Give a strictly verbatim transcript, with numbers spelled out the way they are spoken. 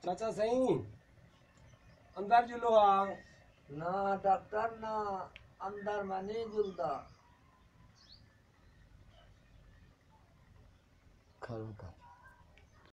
चाचा सही अंदर जुलो आ ना डॉक्टर ना अंदर में नहीं जुलता खड़ा कर